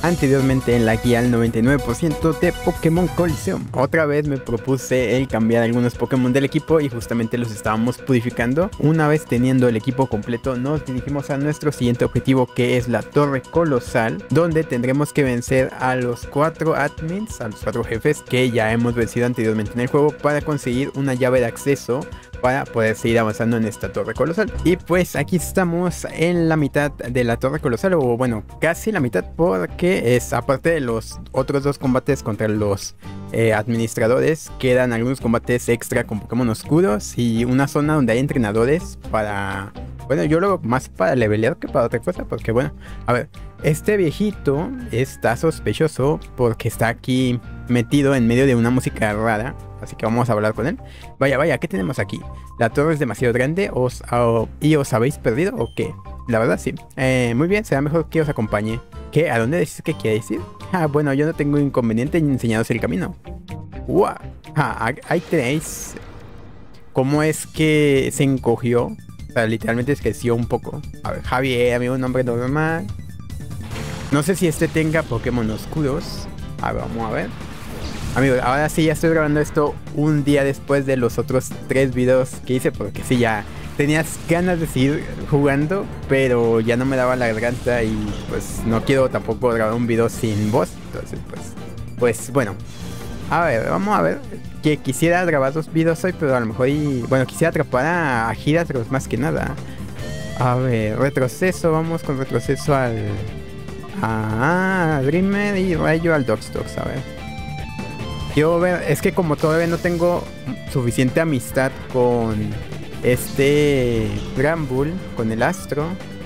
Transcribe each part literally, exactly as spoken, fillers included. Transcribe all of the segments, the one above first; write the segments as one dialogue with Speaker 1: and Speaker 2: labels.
Speaker 1: anteriormente en la guía al noventa y nueve por ciento de Pokémon Coliseum. Otra vez me propuse el cambiar algunos Pokémon del equipo y justamente los estábamos purificando. Una vez teniendo el equipo completo, nos dirigimos a nuestro siguiente objetivo, que es la Torre Colosal, donde tendremos que vencer a los cuatro admins, a los cuatro jefes que ya hemos vencido anteriormente en el juego, para conseguir una llave de acceso para poder seguir avanzando en esta Torre Colosal. Y pues aquí estamos en la mitad de la Torre Colosal, o bueno, casi la mitad, porque es aparte de los otros dos combates contra los eh, administradores, quedan algunos combates extra con Pokémon oscuros y una zona donde hay entrenadores para... Bueno, yo lo más para levelear que para otra cosa, porque bueno, a ver, este viejito está sospechoso porque está aquí metido en medio de una música rara. Así que vamos a hablar con él. Vaya, vaya, ¿qué tenemos aquí? ¿La torre es demasiado grande os, o, y os habéis perdido o qué? La verdad sí. Eh, muy bien, será mejor que os acompañe. ¿Qué? ¿A dónde decís que queréis ir? Ah, bueno, yo no tengo inconveniente en enseñaros el camino. ¡Wow! Ah, ahí tenéis cómo es que se encogió. O sea, literalmente es creció un poco. A ver, Javier, amigo, un nombre normal. No sé si este tenga Pokémon oscuros. A ver, vamos a ver. Amigos, ahora sí ya estoy grabando esto un día después de los otros tres videos que hice, porque sí, ya tenías ganas de seguir jugando, pero ya no me daba la garganta y pues no quiero tampoco grabar un video sin voz. Entonces pues, pues bueno, a ver, vamos a ver, que quisiera grabar dos videos hoy, pero a lo mejor, y, bueno, quisiera atrapar a, a Giratros más que nada. A ver, retroceso, vamos con retroceso al... a Dreamer y rayo al Doxdox, a ver. Quiero ver, es que como todavía no tengo suficiente amistad con este Granbull, con el Astro,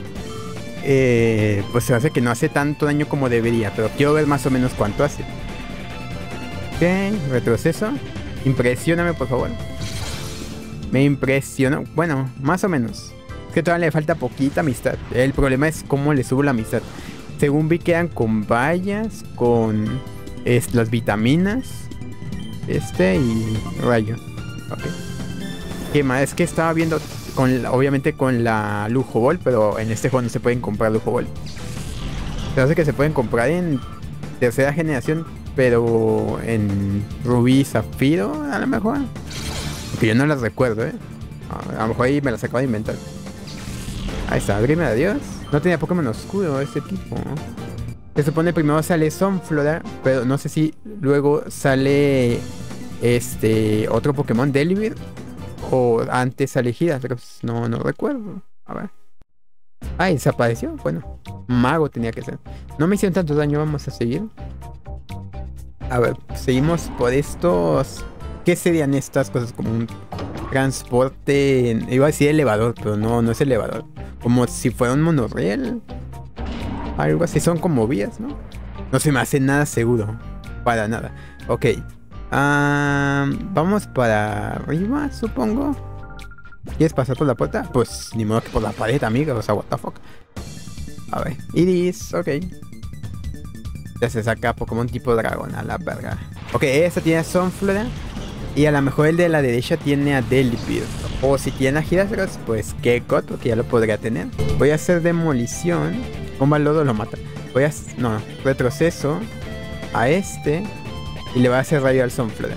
Speaker 1: eh, pues se hace que no hace tanto daño como debería, pero quiero ver más o menos cuánto hace. Ok, retroceso. Impresióname, por favor. Me impresionó, bueno, más o menos. Es que todavía le falta poquita amistad. El problema es cómo le subo la amistad. Según vi, quedan con vallas, con es, las vitaminas. Este y rayo. Ok. ¿Qué más? Es que estaba viendo con, obviamente con la Lujo Ball, pero en este juego no se pueden comprar Lujo Ball. Se hace que se pueden comprar en tercera generación, pero en Rubí y Zafiro a lo mejor. Aunque yo no las recuerdo, eh. A lo mejor ahí me las acabo de inventar. Ahí está, Grimer, adiós. No tenía Pokémon oscuro este tipo. Se supone primero sale Sunflora, pero no sé si luego sale este otro Pokémon, Delibird, o antes sale Giratros, no, no recuerdo. A ver. Ah, desapareció. Bueno, Mago tenía que ser. No me hicieron tanto daño, vamos a seguir. A ver, seguimos por estos. ¿Qué serían estas cosas? Como un transporte, en... iba a decir elevador, pero no, no es elevador. Como si fuera un monorriel. Algo así, son como vías, ¿no? No se me hace nada seguro. Para nada. Ok. Um, vamos para arriba, supongo. ¿Quieres pasar por la puerta? Pues ni modo que por la pared, amiga. O sea, what the fuck. A ver. Iris, ok. Ya se saca Pokémon tipo dragón, a la verga. Ok, esta tiene Sunflora. Y a lo mejor el de la derecha tiene a Delibird. O si tiene a Giratros, pues Kekot, porque ya lo podría tener. Voy a hacer demolición. Un balodo lo mata. Voy a... no, retroceso a este. Y le voy a hacer rayo al Sunflora.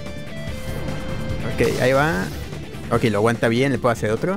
Speaker 1: Ok, ahí va. Ok, lo aguanta bien, le puedo hacer otro.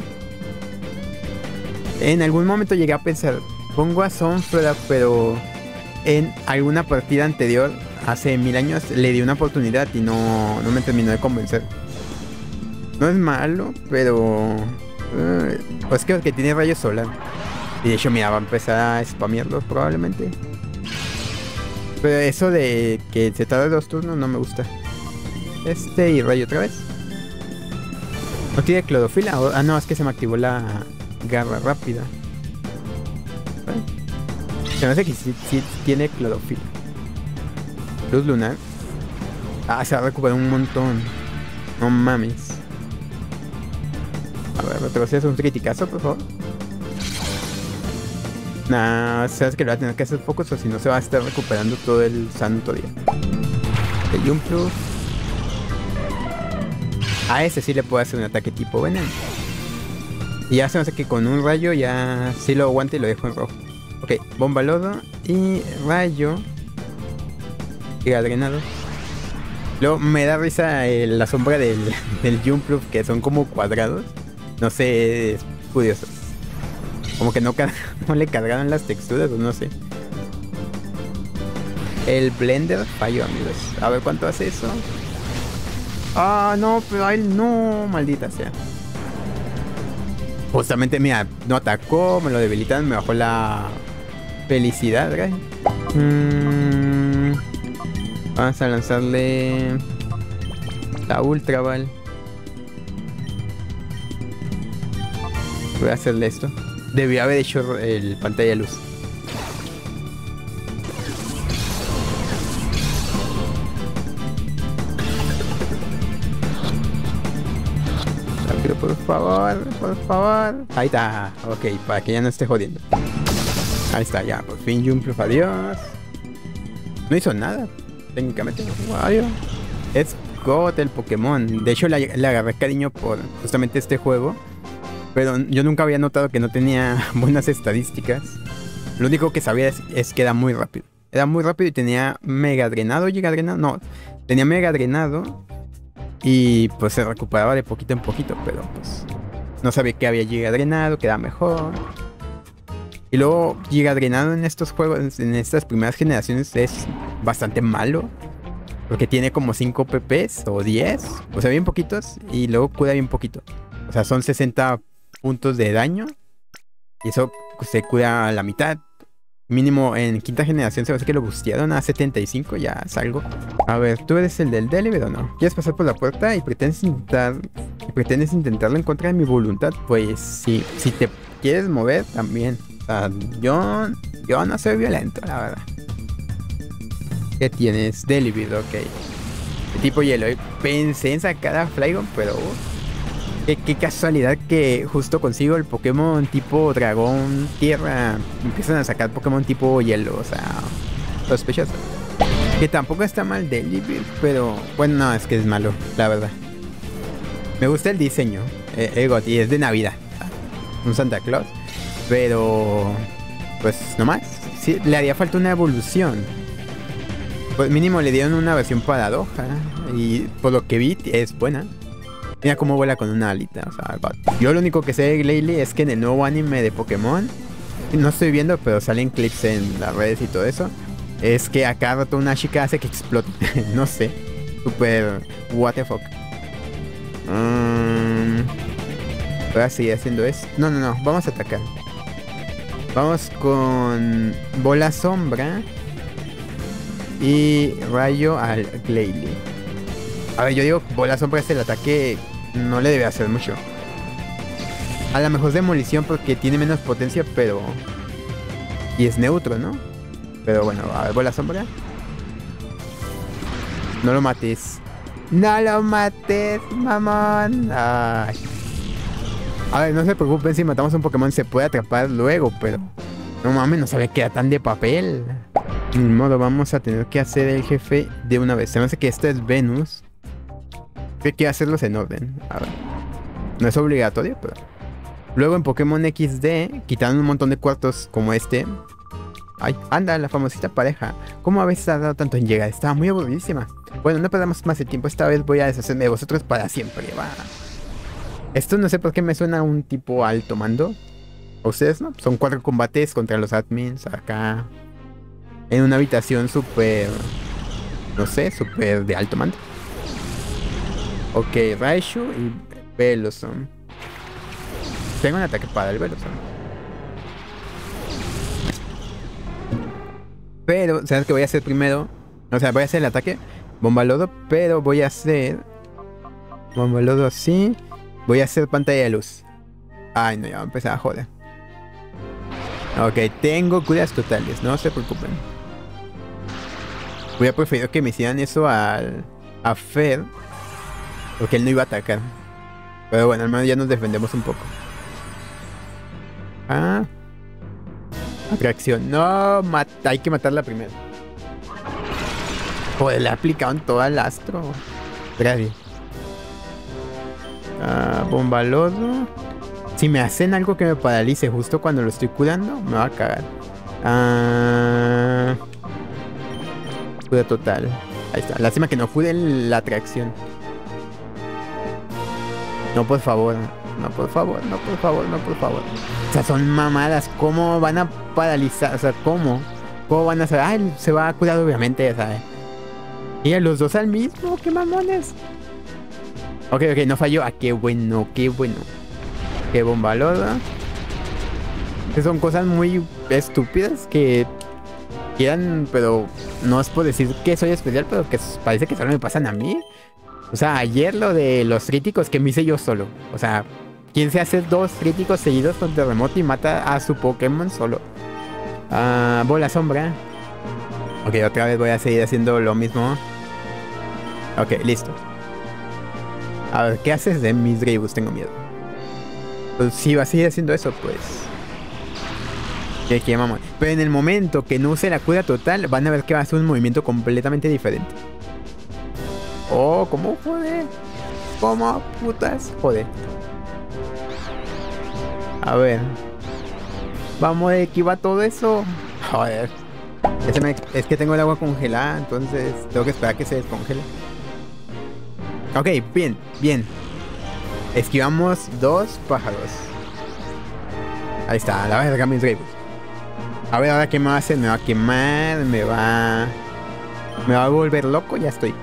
Speaker 1: En algún momento llegué a pensar, pongo a Sunflora, pero en alguna partida anterior, hace mil años, le di una oportunidad y no, no me terminó de convencer. No es malo, pero... Uh, pues que, que tiene rayo solar. Y de hecho, mira, va a empezar a spamearlos probablemente. Pero eso de que se tarde dos turnos no me gusta. Este y rayo otra vez. ¿No tiene clorofila? Ah, no, es que se me activó la garra rápida. ¿Vale? Se me hace que sí, sí tiene clorofila. Luz lunar. Ah, se va a recuperar un montón. No mames. A ver, retroceso un criticazo, por favor. Nah, sabes que lo va a tener que hacer pocos o si no se va a estar recuperando todo el santo día. El Jumpluff. A ese sí le puedo hacer un ataque tipo veneno. Y ya se me hace que con un rayo ya sí lo aguanta y lo dejo en rojo. Ok, bomba lodo y rayo. Giga drenado. Luego me da risa el, la sombra del, del Jumpluff, que son como cuadrados. No sé, es curioso. Como que no, no le cargaron las texturas o no sé. El Blender falló, amigos. A ver cuánto hace eso. Ah, no, pero a él no, maldita sea. Justamente, mira, no atacó, me lo debilitan, me bajó la felicidad, ¿verdad? Mm, vamos a lanzarle la Ultra Ball. Voy a hacerle esto. Debí haber hecho el pantalla de luz. Rápido, por favor, por favor. Ahí está. Ok, para que ya no esté jodiendo. Ahí está, ya. Por fin Jumpluff, adiós. No hizo nada, técnicamente. Adiós. Es God el Pokémon. De hecho, le, le agarré cariño por justamente este juego. Pero yo nunca había notado que no tenía buenas estadísticas. Lo único que sabía es, es que era muy rápido. Era muy rápido y tenía mega drenado, giga drenado. No, tenía mega drenado. Y pues se recuperaba de poquito en poquito. Pero pues no sabía que había giga drenado, que era mejor. Y luego giga drenado en estos juegos, en estas primeras generaciones, es bastante malo. Porque tiene como cinco P Ps o diez. O sea, bien poquitos. Y luego cura bien poquito. O sea, son sesenta puntos de daño. Y eso se cura a la mitad. Mínimo en quinta generación se ve que lo bustearon a setenta y cinco. Ya es algo. A ver, ¿tú eres el del delivery o no? ¿Quieres pasar por la puerta y pretendes intentar y pretendes intentarlo en contra de mi voluntad? Pues sí, si te quieres mover también. O sea, yo, yo no soy violento, la verdad. ¿Qué tienes? Delivery, ok. De tipo hielo. Pensé en sacar a Flygon, pero... Qué, qué casualidad que justo consigo el Pokémon tipo dragón, tierra. Empiezan a sacar Pokémon tipo hielo, o sea, sospechoso. Que tampoco está mal Delivery, pero bueno, no, es que es malo, la verdad. Me gusta el diseño, eh, Egot, y es de Navidad, un Santa Claus. Pero, pues nomás, sí, le haría falta una evolución. Pues mínimo le dieron una versión paradoja, y por lo que vi es buena. Mira cómo vuela con una alita, o sea, God. Yo lo único que sé de Glalie es que en el nuevo anime de Pokémon, no estoy viendo, pero salen clips en las redes y todo eso, es que a cada rato una chica hace que explote. No sé, super what the fuck. um, Voy a seguir haciendo esto. No, no, no, vamos a atacar. Vamos con bola sombra y rayo al Glalie. A ver, yo digo, bola sombra es el ataque, no le debe hacer mucho. A lo mejor es demolición porque tiene menos potencia, pero... Y es neutro, ¿no? Pero bueno, a ver, bola sombra. No lo mates. No lo mates, mamón. Ay. A ver, no se preocupen si matamos a un Pokémon, se puede atrapar luego, pero... No mames, no sabía que era tan de papel. Ni modo, vamos a tener que hacer el jefe de una vez. Se me hace que esta es Venus. Hay que hacerlos en orden. A ver. No es obligatorio, pero... Luego en Pokémon equis de quitaron un montón de cuartos como este. Ay, anda, la famosita pareja. ¿Cómo habéis tardado tanto en llegar? Estaba muy aburridísima. Bueno, no perdamos más el tiempo. Esta vez voy a deshacerme de vosotros para siempre. Va. Esto no sé por qué me suena a un tipo alto mando. ¿A ustedes no? Son cuatro combates contra los admins acá. En una habitación súper... No sé, súper de alto mando. Ok, Raichu y Veloson. Tengo un ataque para el Veloson. Pero, ¿sabes qué voy a hacer primero? O sea, voy a hacer el ataque Bomba Lodo, pero voy a hacer Bomba Lodo así. Voy a hacer pantalla de luz. Ay, no, ya va a empezar a joder. Ok, tengo curas totales, no se preocupen. Hubiera preferido que me hicieran eso al, a Fer, porque él no iba a atacar. Pero bueno, al menos ya nos defendemos un poco. Ah. Atracción. No, mata, hay que matarla primero. Joder, le aplicaron todo al astro. Gracias. Ah, bomba lodo. Si me hacen algo que me paralice justo cuando lo estoy curando, me va a cagar. Ah, Cura total. Ahí está. Lástima que no pude la atracción. No, por favor. No, por favor. No, por favor. No, por favor. O sea, son mamadas. ¿Cómo van a paralizar? O sea, ¿cómo? ¿Cómo van a saber? Ah, él se va a curar, obviamente, ¿sabes? Y a los dos al mismo. ¡Qué mamones! Ok, ok, no falló. Ah, qué bueno, qué bueno. Qué bomba loda. Que son cosas muy estúpidas que quieran, pero no es por decir que soy especial, pero que parece que solo me pasan a mí. O sea, ayer lo de los críticos que me hice yo solo. O sea, ¿quién se hace dos críticos seguidos con terremoto y mata a su Pokémon solo? Ah, bola sombra. Ok, otra vez voy a seguir haciendo lo mismo. Ok, listo. A ver, ¿qué haces de mis Greybus? Tengo miedo. Pues si va a seguir haciendo eso, pues... Que, que mamón. Pero en el momento que no use la cura total, van a ver que va a ser un movimiento completamente diferente. Oh, ¿cómo joder? ¿Cómo putas? Joder. A ver. Vamos de aquí va todo eso. Joder. Ese me, es que tengo el agua congelada, entonces tengo que esperar a que se descongele. Ok, bien, bien. Esquivamos dos pájaros. Ahí está, la verga mis Greybus. A ver, ahora qué me va a hacer. Me va a quemar, me va... Me va a volver loco, ya estoy.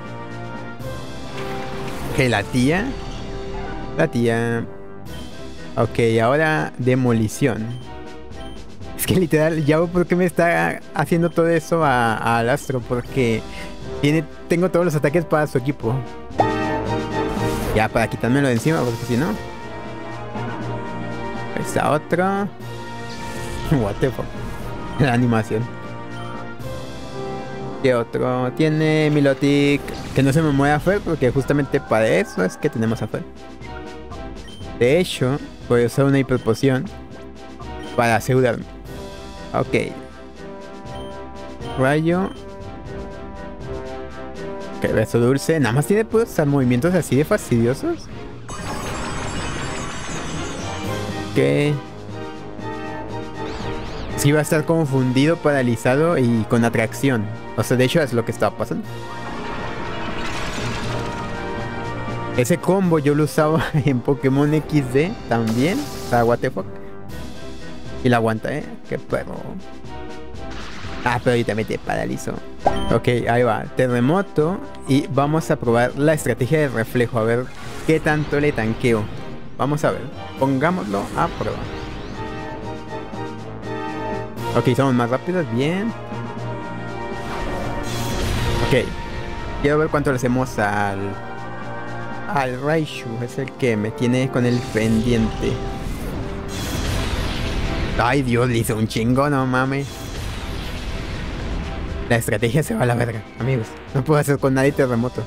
Speaker 1: Ok, la tía. La tía. Ok, ahora demolición. Es que literal, ya veo por qué me está haciendo todo eso a, a Astro. Porque tiene, tengo todos los ataques para su equipo. Ya, para quitármelo de encima, porque si no... Esta otra... What the fuck. La animación. ¿Qué otro? Tiene Milotic. Que no se me mueva Fer, porque justamente para eso es que tenemos a Fer. De hecho, voy a usar una hiperpoción para asegurarme. Ok. Rayo. Ok, beso dulce. Nada más tiene puros movimientos así de fastidiosos. Ok. Sí va a estar confundido, paralizado y con atracción. O sea, de hecho es lo que estaba pasando. Ese combo yo lo usaba en Pokémon equis de también. O sea, what the fuck. Y la aguanta, ¿eh? Qué perro. Ah, pero ahorita me te paralizó. Ok, ahí va. Terremoto. Y vamos a probar la estrategia de reflejo. A ver qué tanto le tanqueo. Vamos a ver. Pongámoslo a prueba. Ok, somos más rápidos. Bien. Ok. Quiero ver cuánto le hacemos al... Al Raichu. Es el que me tiene con el pendiente. Ay, Dios, le hizo un chingo, no mames. La estrategia se va a la verga, amigos. No puedo hacer con nadie terremoto.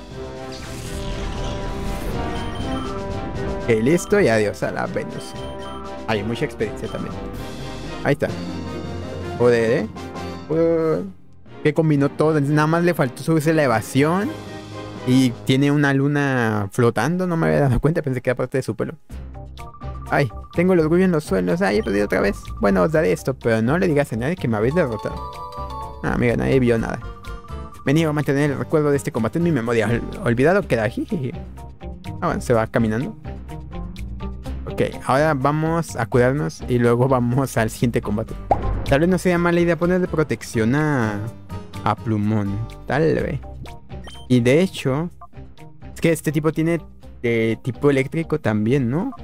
Speaker 1: Ok, listo y adiós a la Venus. Hay mucha experiencia también. Ahí está. Joder, eh. Uh, que combinó todo. Nada más le faltó subirse la evasión. Y tiene una luna flotando. No me había dado cuenta. Pensé que era parte de su pelo. Ay, tengo el orgullo en los suelos. Ay, he perdido otra vez. Bueno, os daré esto. Pero no le digas a nadie que me habéis derrotado. Ah, amiga, nadie vio nada. Me niego a mantener el recuerdo de este combate en mi memoria. Ol olvidado queda. Jijiji. Ah, bueno, se va caminando. Ok, ahora vamos a curarnos y luego vamos al siguiente combate. Tal vez no sea mala idea ponerle protección a, a Plumón. Tal vez. Y de hecho, es que este tipo tiene eh, tipo eléctrico también, ¿no?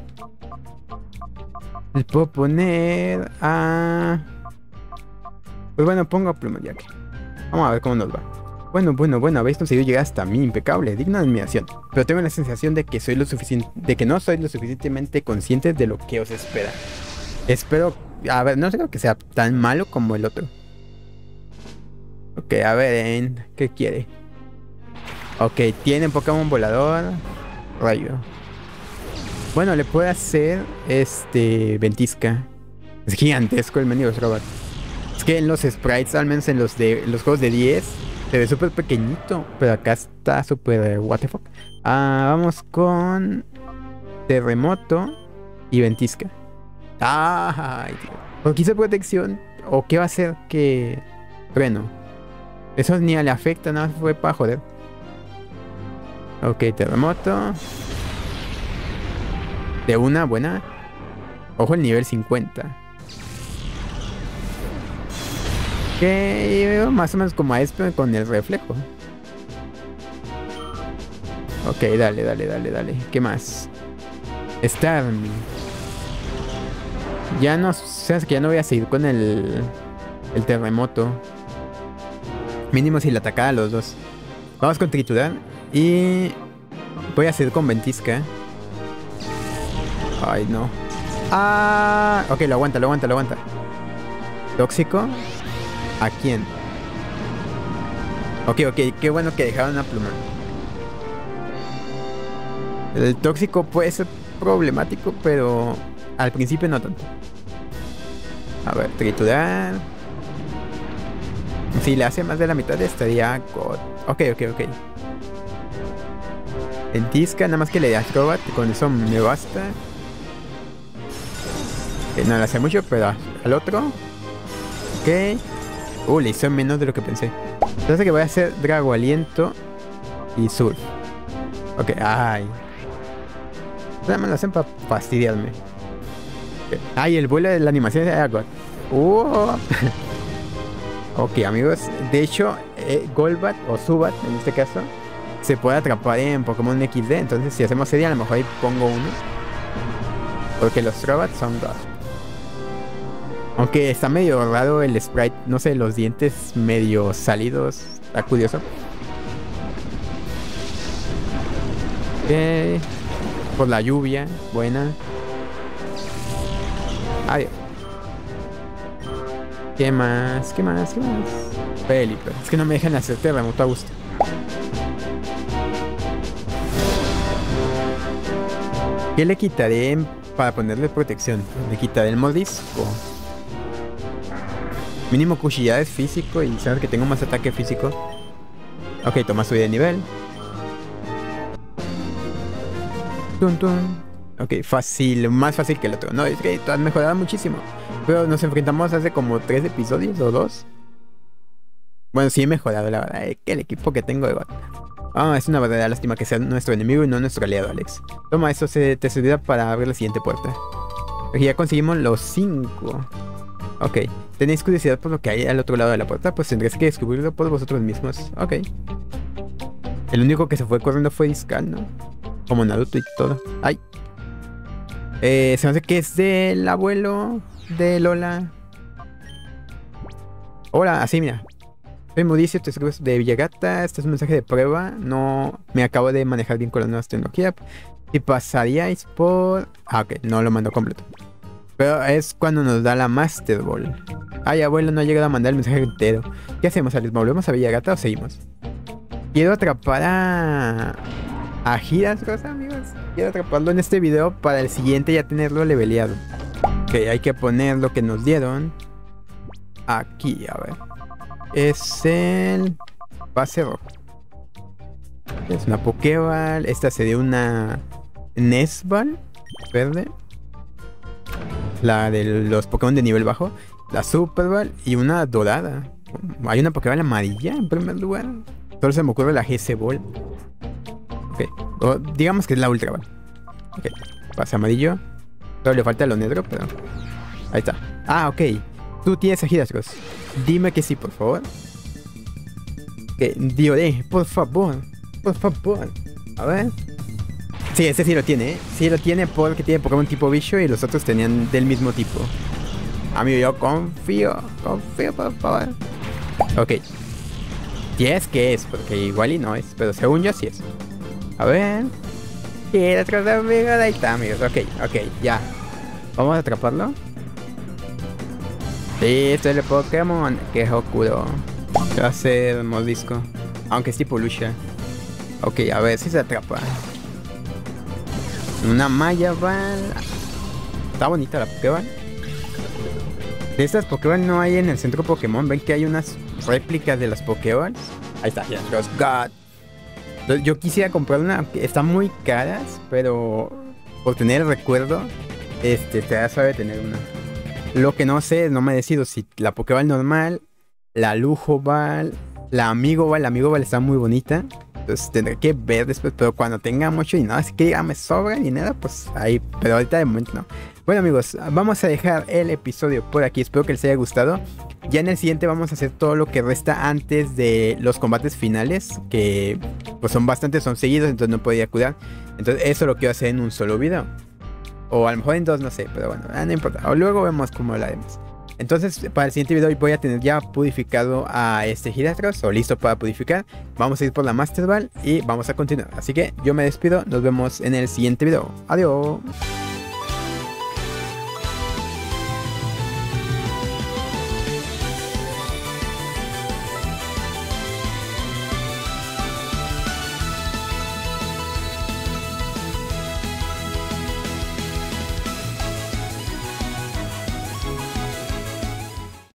Speaker 1: Le puedo poner a... Pues bueno, pongo a Plumón ya que. Vamos a ver cómo nos va. Bueno, bueno, bueno, habéis conseguido llegar hasta mí, impecable, digna de admiración. Pero tengo la sensación de que soy lo suficiente, de que no soy lo suficientemente consciente de lo que os espera. Espero, a ver, no creo que sea tan malo como el otro. Ok, a ver, ¿en qué quiere? Ok, tiene Pokémon volador, rayo. Bueno, le puede hacer este ventisca. Es gigantesco el mendigo robot. Es que en los sprites, al menos en los de los juegos de diez, se ve súper pequeñito, pero acá está súper what the fuck. Ah, vamos con terremoto y ventisca. Ay, tío. Porque hizo protección. ¿O qué va a hacer que... Freno? Eso ni le afecta, nada más fue para joder. Ok, terremoto. De una, buena. Ojo el nivel cincuenta. Que más o menos como a Esper con el reflejo. Ok, dale, dale, dale, dale. ¿Qué más? Starmie. Ya no, sabes que ya no voy a seguir con el el terremoto. Mínimo si le atacara a los dos. Vamos con triturar. Y voy a seguir con ventisca. Ay, no. Ah, ok, lo aguanta, lo aguanta, lo aguanta. Tóxico. ¿A quién? Ok, ok, qué bueno que dejaron una pluma. El tóxico puede ser problemático, pero al principio no tanto. A ver, triturar. Si le hace más de la mitad estaría God. Ok, ok, ok. Ventisca, nada más que le dé Acrobat. Con eso me basta. Eh, no le hace mucho, pero al otro. Ok. Uh, le hizo menos de lo que pensé. Entonces que voy a hacer Drago Aliento y Surf. Ok, ay. Nada más lo hacen para fastidiarme. Okay. Ay, el vuelo de la animación de Agot. Uh. Ok, amigos. De hecho, eh, Golbat o Zubat, en este caso, se puede atrapar en Pokémon equis de. Entonces, si hacemos serie, a lo mejor ahí pongo uno. Porque los Trobats son God. Aunque está medio raro el sprite. No sé, los dientes medio salidos. Está curioso. Ok. Por la lluvia. Buena. Adiós. ¿Qué más? ¿Qué más? ¿Qué más? Felipe. Es que no me dejan hacer terremoto a gusto. ¿Qué le quitaré para ponerle protección? Le quitaré el mordisco. Mínimo cuchillada es físico y sabes que tengo más ataque físico. Ok, toma subida de nivel. Tun, tun. Ok, fácil, más fácil que el otro. No, es que tú has mejorado muchísimo. Pero nos enfrentamos hace como tres episodios o dos. Bueno, sí he mejorado, la verdad. Es que el equipo que tengo de God. Ah, es una verdadera lástima que sea nuestro enemigo y no nuestro aliado, Alex. Toma, eso se te servirá para abrir la siguiente puerta. Aquí ya conseguimos los cinco. Ok, ¿tenéis curiosidad por lo que hay al otro lado de la puerta? Pues tendréis que descubrirlo por vosotros mismos. Ok. El único que se fue corriendo fue Discal, ¿no? Como Naruto y todo. ¡Ay! Eh, se me hace que es del abuelo de Lola. Hola, así mira. Soy Mauricio, te escribo de Villagata. Este es un mensaje de prueba. No me acabo de manejar bien con las nuevas tecnologías. Si pasaríais por... Ah, ok, no lo mando completo. Pero es cuando nos da la Master Ball. Ay, abuelo, no ha llegado a mandar el mensaje entero. ¿Qué hacemos, Alex? ¿Volvemos a Villagata o seguimos? Quiero atrapar a... a Giras, cosa, amigos. Quiero atraparlo en este video para el siguiente ya tenerlo leveleado. Ok, hay que poner lo que nos dieron. Aquí, a ver. Es el... Base rojo. Es una Pokéball. Esta sería una... Nesball. Verde. La de los Pokémon de nivel bajo. La Super Ball y una dorada. Hay una Pokéball amarilla en primer lugar. Solo se me ocurre la G C Ball. Ok. O digamos que es la Ultra Ball. Ok. Pase amarillo. Solo le falta lo negro, pero... Ahí está. Ah, ok. Tú tienes a Girascos. Dime que sí, por favor. Que Dioré, por favor. Por favor. A ver. Sí, ese sí lo tiene, ¿eh? Sí lo tiene porque tiene Pokémon tipo bicho y los otros tenían del mismo tipo. Amigo, yo confío. Confío, por favor. Ok. Si es que es, porque igual y no es. Pero según yo sí es. A ver. Quiero atrapar, amigo. Ahí está, amigos. Ok, ok, ya. Vamos a atraparlo. Listo, el Pokémon. Que es oscuro. Va a ser mordisco. Aunque es tipo lucha. Ok, a ver si se atrapa. Una Maya Ball. Está bonita la Pokéball. De estas Pokéball no hay en el centro Pokémon. Ven que hay unas réplicas de las Pokéballs. Ahí está, ya. Los God. Yo quisiera comprar una. Están muy caras, pero por tener el recuerdo, este, te da suave tener una. Lo que no sé, no me decido si la Pokéball normal, la Lujo Ball, la Amigo Ball. La Amigo Ball está muy bonita. Entonces tendré que ver después. Pero cuando tenga mucho dinero, así que ya me sobra dinero, pues ahí. Pero ahorita de momento no. Bueno amigos, vamos a dejar el episodio por aquí. Espero que les haya gustado. Ya en el siguiente vamos a hacer todo lo que resta antes de los combates finales. Que pues son bastantes, son seguidos, entonces no podía cuidar. Entonces eso lo quiero hacer en un solo video. O a lo mejor en dos, no sé, pero bueno, no importa. O luego vemos cómo lo haremos. Entonces, para el siguiente video voy a tener ya purificado a este Giratros, o listo para purificar. Vamos a ir por la Master Ball y vamos a continuar. Así que yo me despido, nos vemos en el siguiente video. Adiós.